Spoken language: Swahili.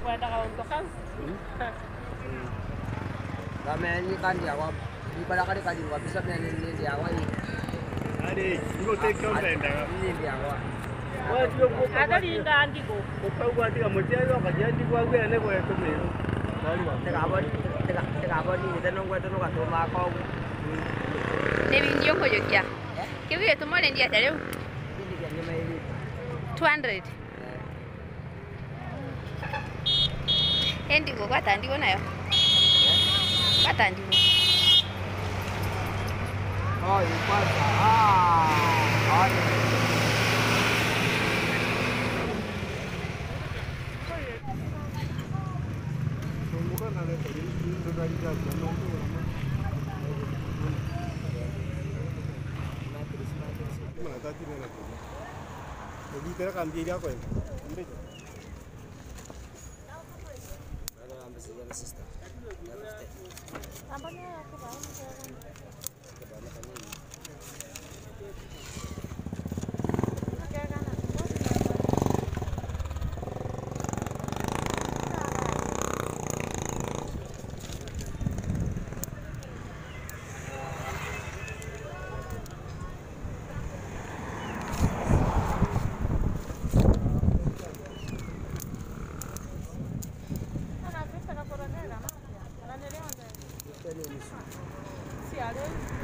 Wataka ondoka. Kama ni kandi yawa. Ni pada kali kali wa bisa ni yawa ni. Ade, ngo take kampenda. Ni yawa. Ada linda andiko. Ukagwa tika mutero kajandi kwa gwe ne kwa tumero. Teka boni ni teno ka toma ko. Ne bindio ngoyo kya. Kiwi tumole ndia tale. Ni dia ni mai 200. Endi go kwatandiko nayo. Kwatandiko. Oh, ipasa. Ah. Sì,